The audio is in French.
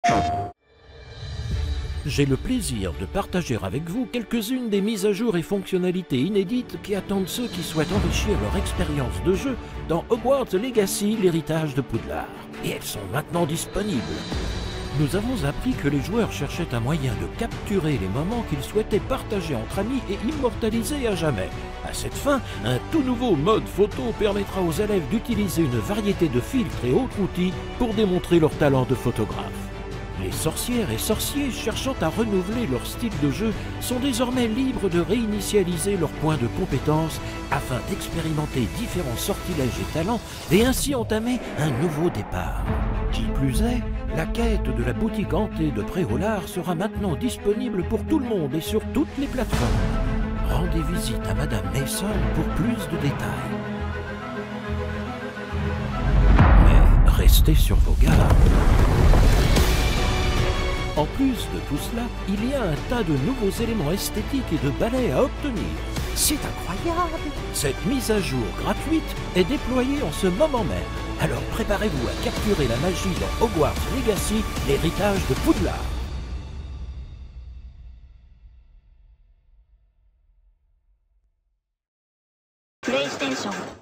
J'ai le plaisir de partager avec vous quelques-unes des mises à jour et fonctionnalités inédites qui attendent ceux qui souhaitent enrichir leur expérience de jeu dans Hogwarts Legacy, l'héritage de Poudlard. Et elles sont maintenant disponibles. Nous avons appris que les joueurs cherchaient un moyen de capturer les moments qu'ils souhaitaient partager entre amis et immortaliser à jamais. À cette fin, un tout nouveau mode photo permettra aux élèves d'utiliser une variété de filtres et autres outils pour démontrer leur talent de photographe. Les sorcières et sorciers cherchant à renouveler leur style de jeu sont désormais libres de réinitialiser leurs points de compétence afin d'expérimenter différents sortilèges et talents et ainsi entamer un nouveau départ. Qui plus est, la quête de la boutique hantée de Préolard sera maintenant disponible pour tout le monde et sur toutes les plateformes. Rendez visite à Madame Mason pour plus de détails. Mais restez sur vos gardes. En plus de tout cela, il y a un tas de nouveaux éléments esthétiques et de balais à obtenir. C'est incroyable! Cette mise à jour gratuite est déployée en ce moment même. Alors préparez-vous à capturer la magie dans Hogwarts Legacy, l'héritage de Poudlard. PlayStation